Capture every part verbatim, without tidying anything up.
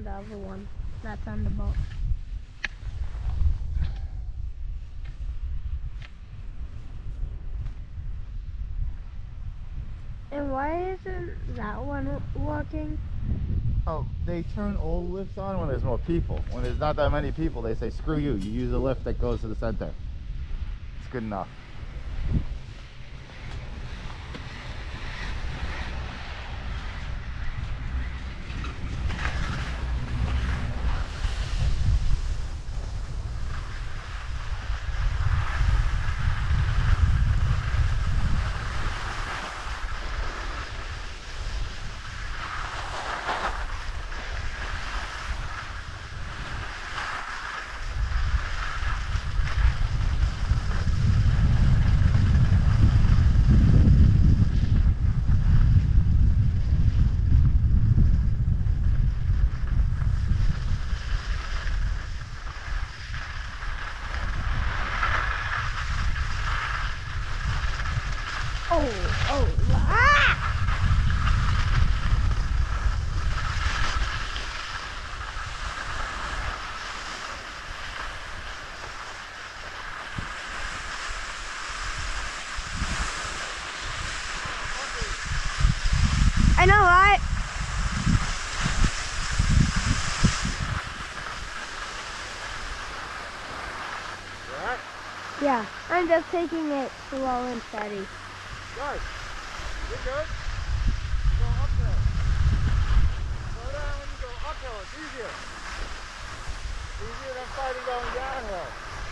the other one that's on the boat. And why isn't that one working? Oh, they turn all lifts on when there's more people. When there's not that many people, they say, screw you, you use a lift that goes to the center. It's good enough. Oh, oh, ah! I know, right? Alright? Yeah, I'm just taking it slow and steady. Guys, you're good. You go uphill. Slow down when you go uphill. It's easier. Easier than fighting going downhill.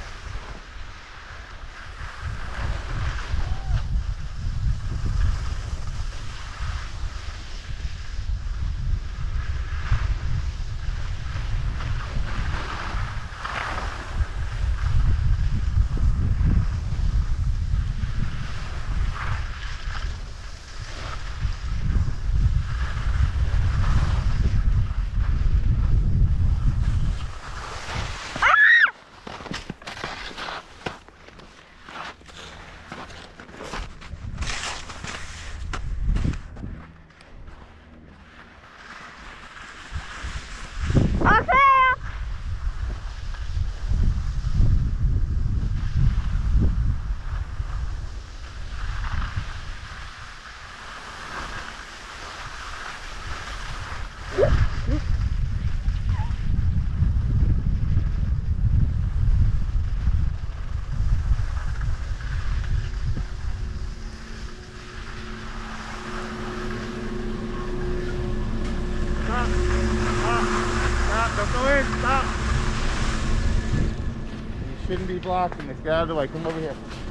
Stop. Stop. Stop. Don't go in. Stop. You shouldn't be blocking this. Get out of the way. Come over here.